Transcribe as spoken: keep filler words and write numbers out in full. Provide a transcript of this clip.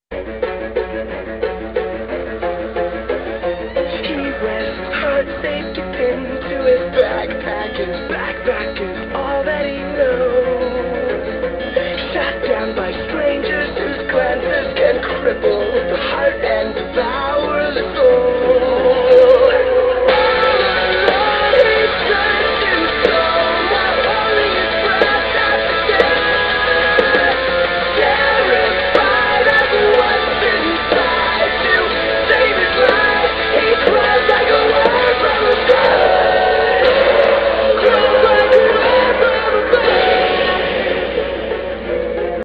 He wears heart safety pin to his backpack. His backpack is all that he knows. Shot down by strangers whose glances can cripple the heart and devour